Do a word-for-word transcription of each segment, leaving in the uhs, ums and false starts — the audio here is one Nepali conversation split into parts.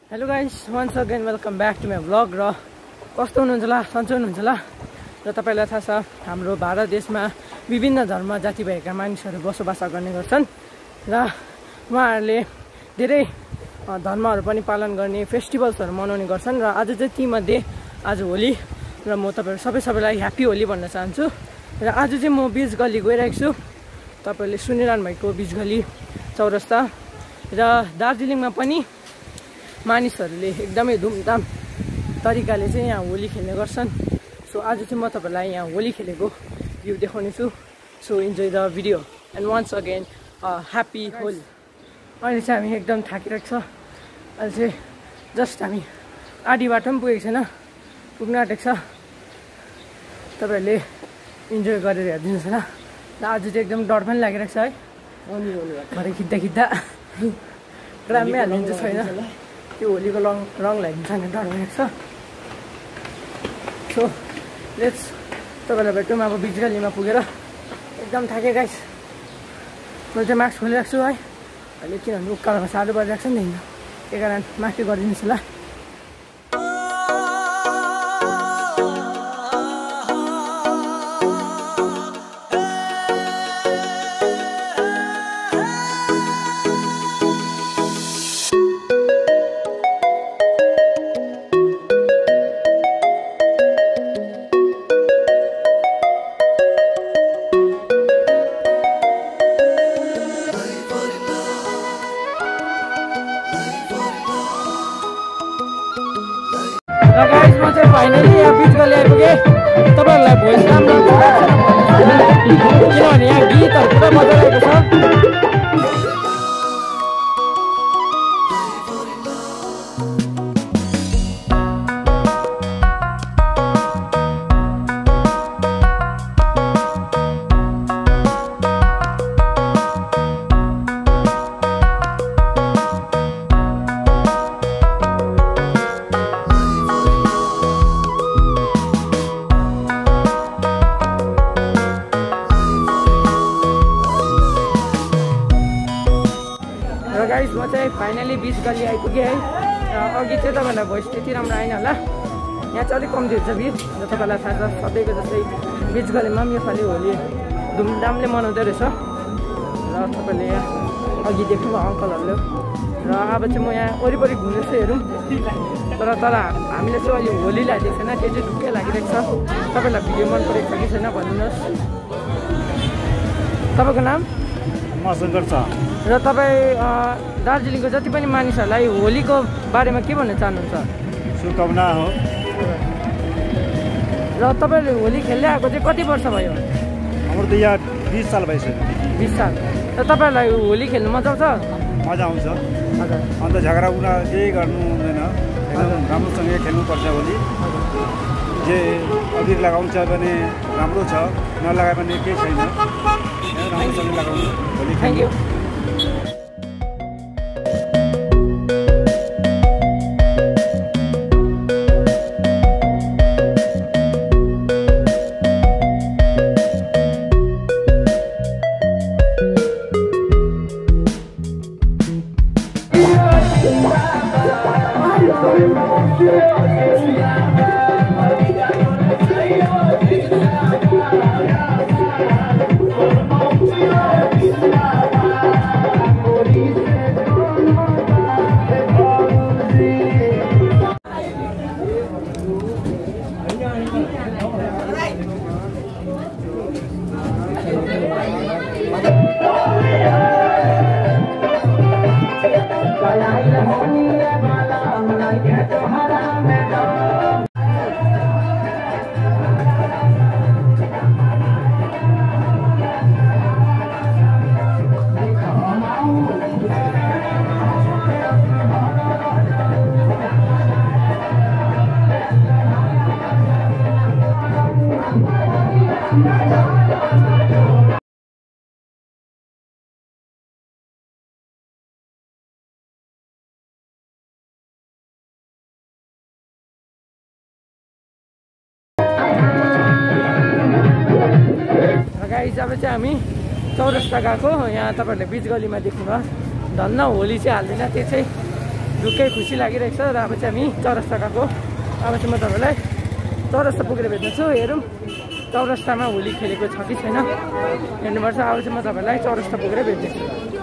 Hello guys, once again welcome back to my vlog. र कस्तो हुनुहुन्छ होला, सन्चै हुनुहुन्छ होला। र तपाईँलाई थाहा छ हाम्रो भारत देशमा विभिन्न धर्म जाति भएका मानिसहरू बसोबास गर्ने गर्छन् र उहाँहरूले धेरै धर्महरू पनि पालन गर्ने, फेस्टिभल्सहरू मनाउने गर्छन्। र आज चाहिँ तीमध्ये आज होली र म तपाईँहरू सबै सबैलाई ह्याप्पी होली भन्न चाहन्छु। र आज चाहिँ म बिच गल्ली गइरहेको छु, तपाईँहरूले सुनिरहनु भएको बिच गल्ली चौरस्ता। र दार्जिलिङमा पनि मानिसहरूले एकदमै धुमधाम तरिकाले चाहिँ यहाँ होली खेल्ने गर्छन्। सो आज चाहिँ म तपाईँलाई यहाँ होली खेलेको भ्यू देखाउने छु। So enjoy the video and once again happy Holi. अहिले चाहिँ हामी एकदम थाकिरहेको छ। अहिले चाहिँ जस्ट हामी आधी बाटो पनि पुगेको छैन, पुग्न आँटेको छ। तपाईँहरूले इन्जोय गरेर हेरिदिनुहोस् होला। र आज चाहिँ एकदम डर पनि लागिरहेको छ है, भरे खिच्दा खिच्दा ग्राममै हालिदिन्छ छैन, त्यो होलीको रङ रङ लगाइदिन्छ भने डर लागेको छ। सो लेट्स तपाईँलाई भेटौँ अब बिच गल्लीमा पुगेर। एकदम थाकेँ गाइस, मैले चाहिँ मास्क खोलिरहेको छु है अहिले, किनभने उकालोमा साह्रो परिरहेको छ नि त, त्यही कारण माफी गरिदिनुहोस् होला। र गाइस, म चाहिँ फाइनली यहाँ बिच गल्ली आइपुगेँ। तपाईँहरूलाई भोइस राम्रो किनभने यहाँ गीतहरू पुरा बजाइरहेको छ। र गाइस, म चाहिँ फाइनली बिच गल्ली आइपुगेँ है। अघि चाहिँ तपाईँहरूलाई भोइस त्यति राम्रो आएन होला, यहाँ चाहिँ अलिक कम्ती हुन्छ भिड। र तपाईँलाई थाहा छ सबैको जस्तै बिच गल्लीमा पनि योपालि होली धुमधामले मनाउँदो रहेछ। र तपाईँले यहाँ अघि देख्नुभयो अङ्कलहरूले। र अब चाहिँ म यहाँ वरिपरि घुम्दैछु, हेरौँ। तर तर हामीले चाहिँ अहिले होली लागेको छैन, त्यो चाहिँ ढुक्कै लागिरहेको छ। तपाईँलाई भिडियो मन परेको छ कि छैन भनिदिनुहोस्। तपाईँको नाम? शङ्कर छ। र तपाईँ दार्जिलिङको जति पनि मानिसहरूलाई होलीको बारेमा के भन्न चाहनुहुन्छ? शुभकामना हो। र तपाईँले होली खेल्दै आएको चाहिँ कति वर्ष भयो? हाम्रो त यहाँ बिस साल भइसक्यो। बिस साल। र तपाईँहरूलाई होली खेल्नु मजा आउँछ? मजा आउँछ। हजुर। अन्त झगडा उना केही गर्नु हुँदैन, एकदम राम्रोसँगै खेल्नुपर्छ होली। जे अबिर लगाउँछ भने राम्रो छ, नलगाए भने केही छैन, राम्रोसँगै लगाउनु होली। Thank you. गाइस अब चाहिँ हामी चौरस्ता गएको। यहाँ तपाईँहरूले बिच गल्लीमा देख्नुभयो, धन्न होली चाहिँ हाल्दैन, त्यो चाहिँ ढुक्कै खुसी लागिरहेको छ र अब चाहिँ हामी चौरस्ता गएको। अब चाहिँ म तपाईँलाई चौरस्ता पुगेर भेट्नेछु। हेरौँ चौरस्तामा होली खेलेको छ कि छैन हेर्नुपर्छ। अब चाहिँ म तपाईँलाई चौरस्ता पुगेर भेट्नेछु।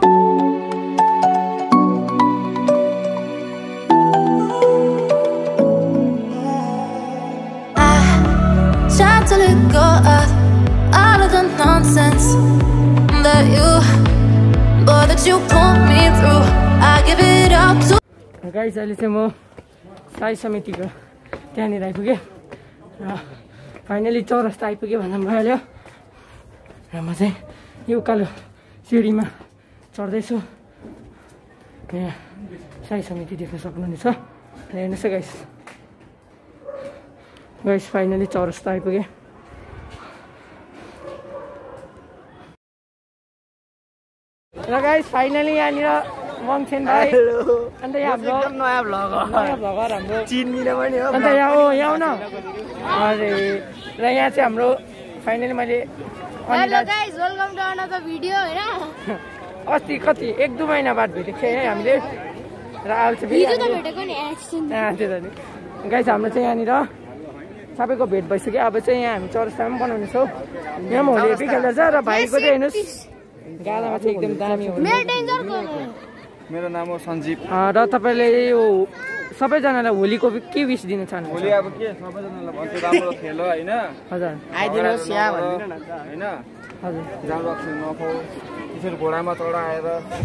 To let go of all of the nonsense that you, boy, that you pulled me through. I give it up to. Guys, अहिले चाहिँ म साई समितिको त्यहाँनिर आइपुगेँ र फाइनली चौरस्ता आइपुगेँ भन्दा भइहाल्यो र म चाहिँ यो उकालो सिँढीमा चढ्दैछु। यहाँ साई समिति देख्न सक्नुहुनेछ। हेर्नुहोस् है गाइस, गाइस फाइनली चौरस्ता आइपुगेँ। र गाइस फाइनली यहाँनिर मङछेन भाइ अन्त यहाँ हाम्रो नयाँ भ्लगर नयाँ भ्लगर हाम्रो चिन्दिन पनि हो। अन्त यहाँ हो यहाँ आउन। अरे र यहाँ चाहिँ हाम्रो फाइनली मैले hello guys welcome to another video हैन। अस्ति कति एक दुई महिना बाद भेटेको थियो है हामीले र अब चाहिँ भिडियो त भेटेको नि एक्सन। त्यो त नि गाइस हाम्रो चाहिँ यहाँनिर सबैको भेट भइसक्यो। अब चाहिँ यहाँ हामी चौरस्तामा पनि बनाउनेछौँ। यहाँ पनि होली हेपी खेल्दैछ र भाइको चाहिँ हेर्नुहोस् गालामा चाहिँ एकदम दामी हो। मेरो नाम हो सञ्जीव र तपाईँले यो सबैजनालाई होलीको के विश दिन चाहनुहुन्छ? होली अब के सबैजनालाई भन्छु राम्रो खेल होइन। हजुर आइदिनुहोस् यहाँ भनिदिनु न होइन। हजुर राम्रो अक्सिजन नखाऊ त्यसरी घोडामा चढाएर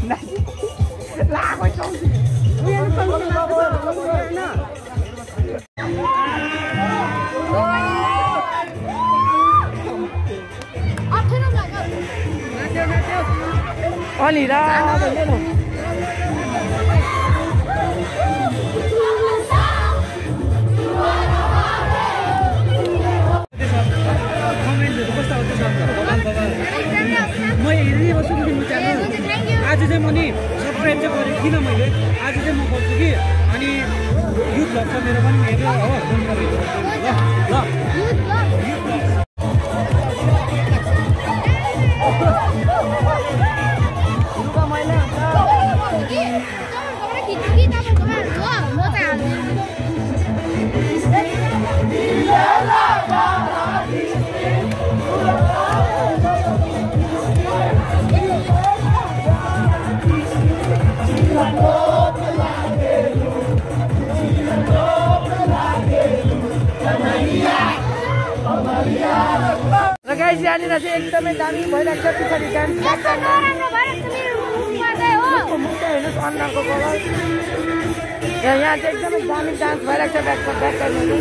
अलि रा म हेरिदिनु बस्छु कि म च्यानल आज चाहिँ म नि सब्सक्राइब चाहिँ गरेँ किन मैले आज चाहिँ म गर्छु कि अनि युथ भ्लग छ मेरो पनि हेरेर हो ल र गाइस यहाँनिर चाहिँ एकदमै दामी भइरहेको छ। पछाडि डान्स हेर्नुहोस् अन्नाको कलर र यहाँ चाहिँ एकदमै दामी डान्स भइरहेको छ। ब्याक ब्याक गर्नु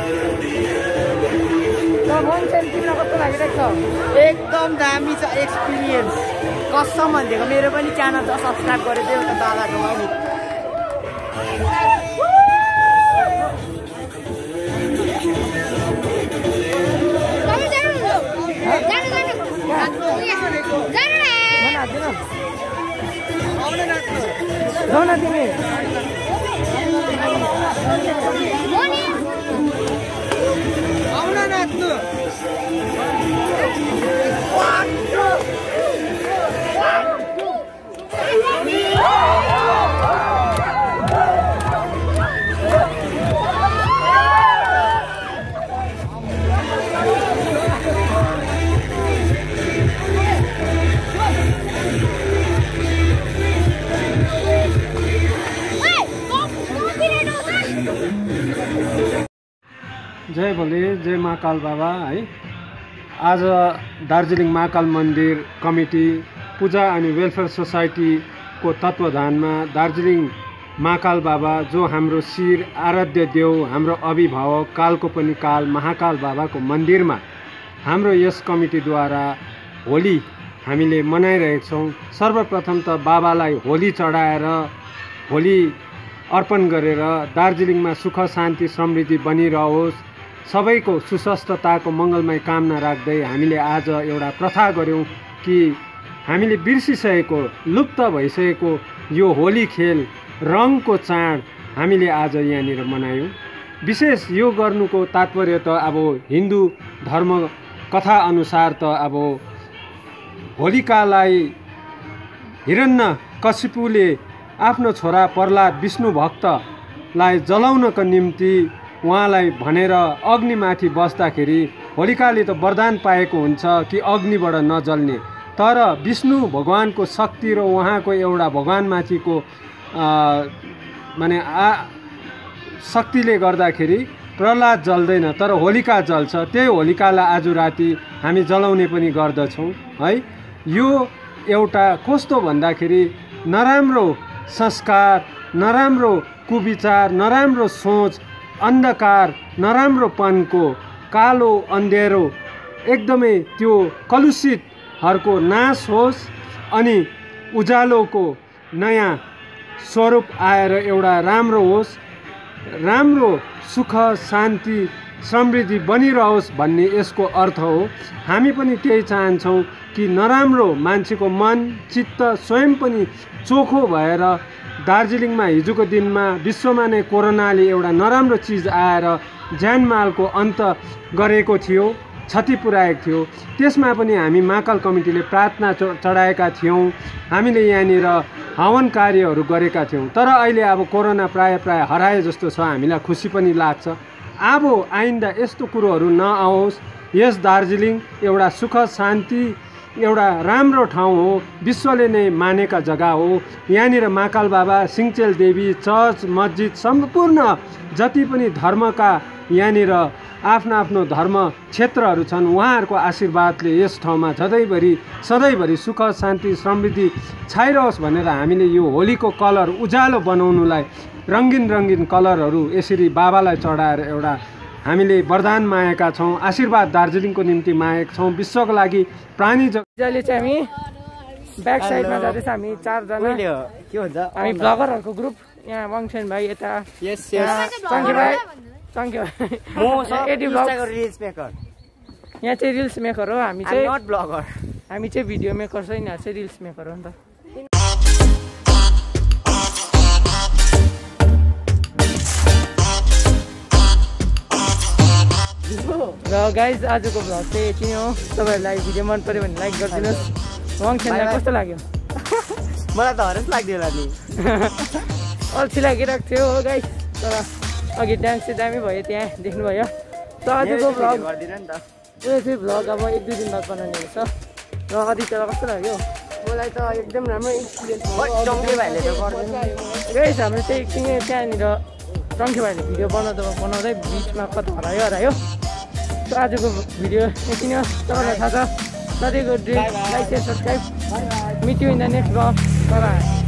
र मङछेन तिमीलाई कस्तो लागिरहेको छ? एकदम दामी छ एक्सपिरियन्स कसम भनिदिएको। मेरो पनि च्यानल छ सब्सक्राइब गरेको एउटा दादाको पनि। जाऊ न तिमी आउन नाच्नु। जय भोले जय महाकाल बाबा है। आज दार्जिलिङ महाकाल मन्दिर कमिटी पूजा अनि वेलफेयर सोसाइटीको तत्त्वाधानमा दार्जिलिङ महाकाल बाबा जो हाम्रो शिर आराध्य देव हाम्रो अभिभावक कालको पनि काल महाकाल बाबाको मन्दिरमा हाम्रो यस कमिटीद्वारा होली हामीले मनाइरहेका छौँ। सर्वप्रथम त बाबालाई होली चढाएर होली अर्पण गरेर दार्जिलिङमा सुख शान्ति समृद्धि बनिरहोस् सबैको सुस्वस्थताको मङ्गलमय कामना राख्दै हामीले आज एउटा प्रथा गऱ्यौँ कि हामीले बिर्सिसकेको लुप्त भइसकेको यो होली खेल रङको चाड हामीले आज यहाँनिर मनायौँ। विशेष यो गर्नुको तात्पर्य त अब हिन्दू धर्म कथा अनुसार त अब होलिकालाई हिरण्यकशिपुले आफ्नो छोरा प्रहलाद विष्णु भक्तलाई जलाउनको निम्ति उहाँलाई भनेर अग्निमाथि बस्दाखेरि होलिकाले त वरदान पाएको हुन्छ कि अग्निबाट नजल्ने, तर विष्णु भगवानको शक्ति र उहाँको एउटा भगवानमाथिको माने आ शक्तिले गर्दाखेरि प्रहलाद जल्दैन तर होलिका जल्छ। त्यही होलिकालाई आज राति हामी जलाउने पनि गर्दछौँ है। यो एउटा कस्तो भन्दाखेरि नराम्रो संस्कार, नराम्रो कुविचार, नराम्रो सोच, अन्धकार, नराम्रोपनको कालो अन्धेरो एकदमै त्यो कलुषितहरूको नाश होस् अनि उज्यालोको नयाँ स्वरूप आएर एउटा राम्रो होस्, राम्रो सुख शान्ति समृद्धि बनिरहोस् भन्ने यसको अर्थ हो। हामी पनि त्यही चाहन्छौँ कि नराम्रो मान्छेको मन चित्त स्वयं पनि चोखो भएर दार्जिलिङमा हिजोको दिनमा विश्वमा नै कोरोनाले एउटा नराम्रो चिज आएर ज्यानमालको अन्त गरेको थियो, क्षति पुर्याएको थियो। त्यसमा पनि हामी महाकाल कमिटीले प्रार्थना चढाएका थियौँ, हामीले यहाँनिर हवन कार्यहरू गरेका थियौँ। तर अहिले अब कोरोना प्राय प्राय हराए जस्तो छ, हामीलाई खुसी पनि लाग्छ। अब आइन्दा यस्तो कुरोहरू नआओस्। यस दार्जिलिङ एउटा सुख शान्ति एउटा राम्रो ठाउँ हो, विश्वले नै मानेका जग्गा हो। यहाँनिर महाकाल बाबा, सिङ्चेल देवी, चर्च, मस्जिद सम्पूर्ण जति पनि धर्मका यहाँनिर आफ्नो आफ्नो धर्म क्षेत्रहरू छन्, उहाँहरूको आशीर्वादले यस ठाउँमा सधैँभरि सधैँभरि सुख शान्ति समृद्धि छाइरहोस् भनेर हामीले यो होलीको कलर उज्यालो बनाउनुलाई रङ्गिन रङ्गिन कलरहरू यसरी बाबालाई चढाएर एउटा हामीले वरदान मागेका छौँ, आशीर्वाद दार्जिलिङको निम्ति मागेका छौँ, विश्वको लागि प्राणी जहिले चाहिँ हामी ब्याक साइडमा जाँदैछ। हामी चारजना के भन्छ हामी ब्लगरहरूको ग्रुप, यहाँ वङसेन भाइ, यता चङ्के भाइ चङ्के भाइ एडी ब्लग रिल्स मेकर, यहाँ चाहिँ रिल्स मेकर हो। हामी चाहिँ नट ब्लगर, हामी चाहिँ भिडियो मेकर छ, यिनीहरू चाहिँ रिल्स मेकर हो नि त। र गाइज आजको भ्लग चाहिँ यति नै हो। तपाईँहरूलाई भिडियो मन पऱ्यो भने लाइक गरिदिनुहोस्। वङसेनलाई कस्तो लाग्यो? मलाई त हरेस लाग्यो होला नि, अल्छी लागिरहेको थियो हो गाइज, तर अघि डान्स चाहिँ दामी भयो, त्यहाँ देख्नुभयो। त आजको भ्लग उयो चाहिँ भ्लग अब एक दुई दिन बाद बनाउने रहेछ। र आदित्यलाई कस्तो लाग्यो? मलाई त एकदम राम्रो एक्सपिरियन्स भयो। टङ्के भाइले त गर्दैन गाइज, हाम्रो चाहिँ एकछिन त्यहाँनिर टङ्के भाइले भिडियो बनाउँदा बनाउँदै बिचमा कता हरायो हरायो। त आजको भिडियो यति नै हो। तपाईँलाई थाहा छ, सधैँको dream like and subscribe. Meet you in the next vlog. तर